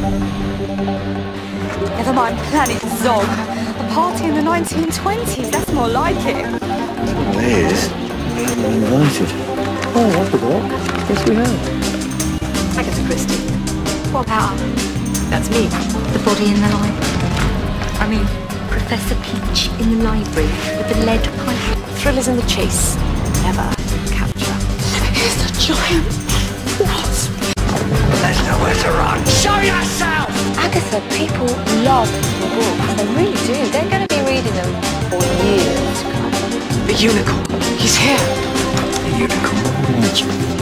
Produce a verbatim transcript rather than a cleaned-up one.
Never mind Planet Zog. A party in the nineteen twenties, that's more like it. Well, it is. We haven't been invited. Oh, I forgot. Yes, we have. Agatha Christie. What about her? That's me. The body in the library. I mean, Professor Peach in the library with the lead pipe. Thrillers in the chase. Never capture. It's a giant wasp. There's nowhere to run. Show yourself! Agatha, people love your books. They really do. They're going to be reading them for years to come. The unicorn. He's here. The unicorn.